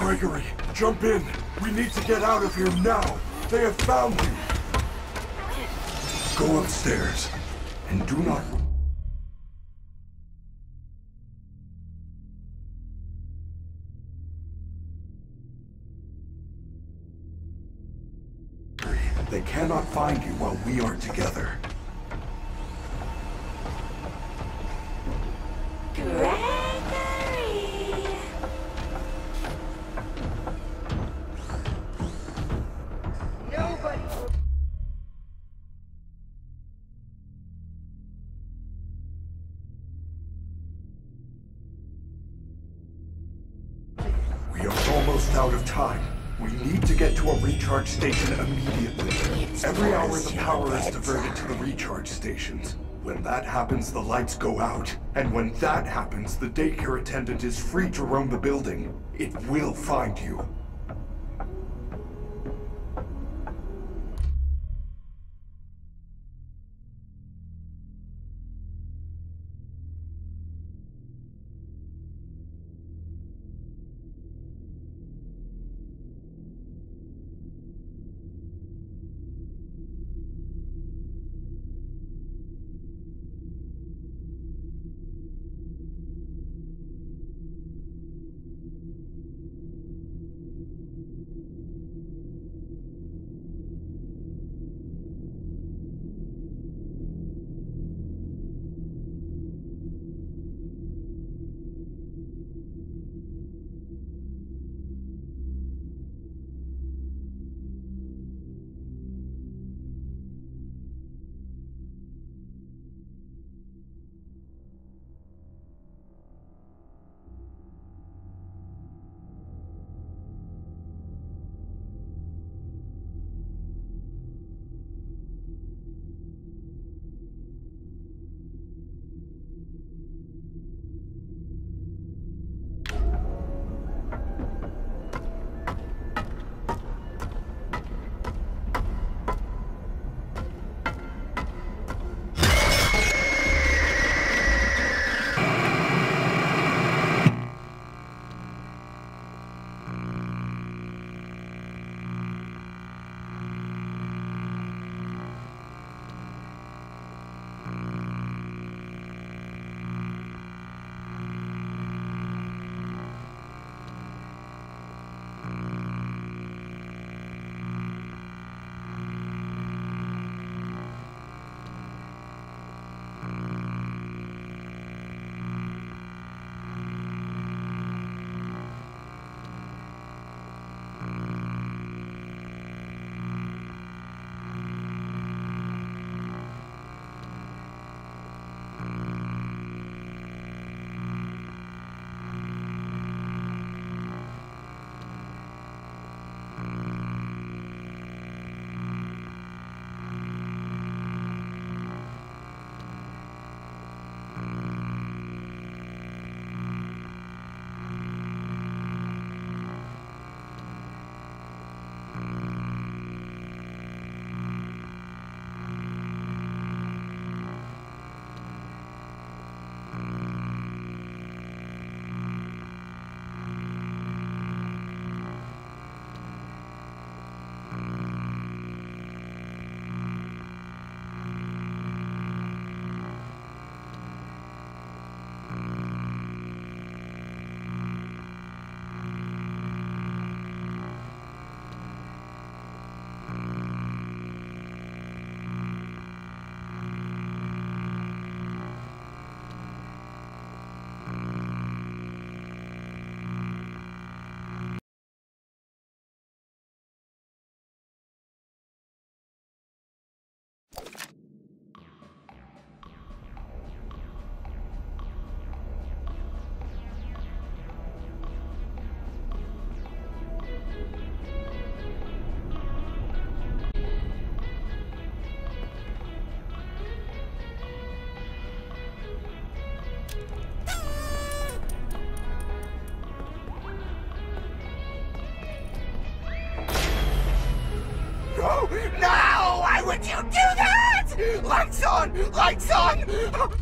Gregory, jump in. We need to get out of here now. They have found you. Go upstairs and do not... They cannot find you while we are together. We are almost out of time. We need to get to a recharge station immediately. Every hour the power is diverted to the recharge stations. When that happens, the lights go out. And when that happens, the daycare attendant is free to roam the building. It will find you. No! Why would you do that? Lights on! Lights on!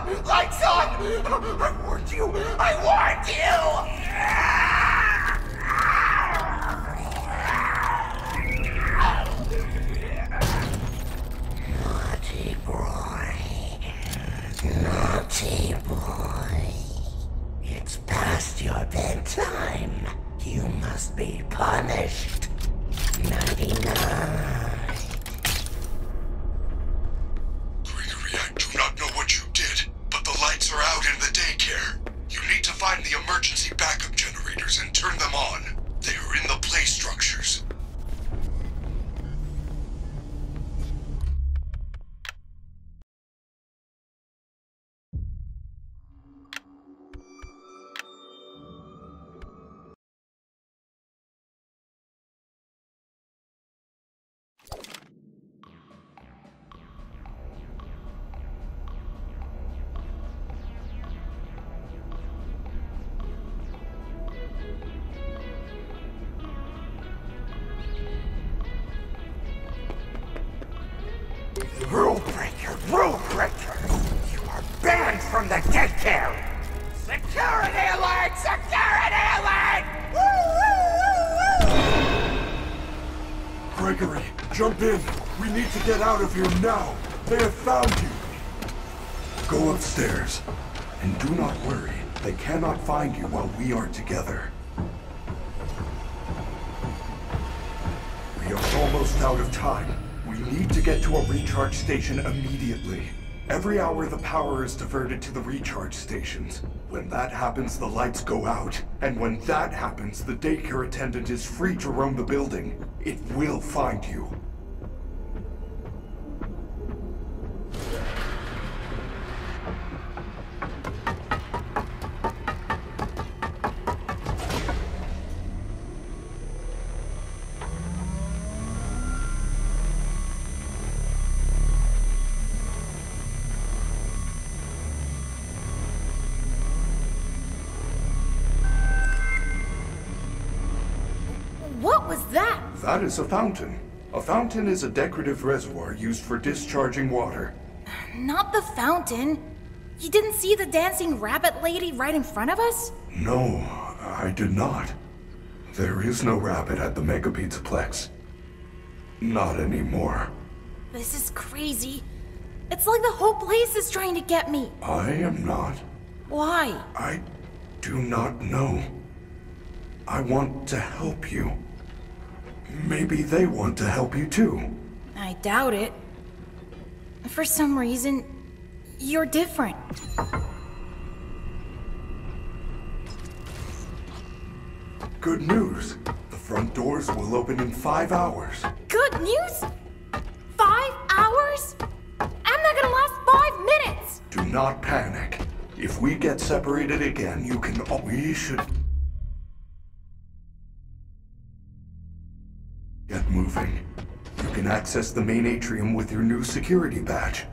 on! Lights on! I warned you! I warned you! Naughty boy. Naughty boy. It's past your bedtime. You must be punished. Nighty-night. Gregory, I do not know what you did, but the lights are out in the daycare. You need to find the emergency backup generators and turn them on. They are in the play structures. Rule breaker! Rule breaker! You are banned from the daycare! Security alert! Security alert! Woo, woo, woo, woo! Gregory, jump in. We need to get out of here now. They have found you. Go upstairs. And do not worry. They cannot find you while we are together. We are almost out of time. We need to get to a recharge station immediately. Every hour the power is diverted to the recharge stations. When that happens, the lights go out. And when that happens, the daycare attendant is free to roam the building. It will find you. What was that? That is a fountain. A fountain is a decorative reservoir used for discharging water. Not the fountain. You didn't see the dancing rabbit lady right in front of us? No, I did not. There is no rabbit at the Mega Pizzaplex. Not anymore. This is crazy. It's like the whole place is trying to get me. I am not. Why? I do not know. I want to help you. Maybe they want to help you too. I doubt it. For some reason, you're different. Good news. The front doors will open in 5 hours. Good news? 5 hours? I'm not gonna last 5 minutes! Do not panic. If we get separated again, you can... We should... Get moving. You can access the main atrium with your new security badge.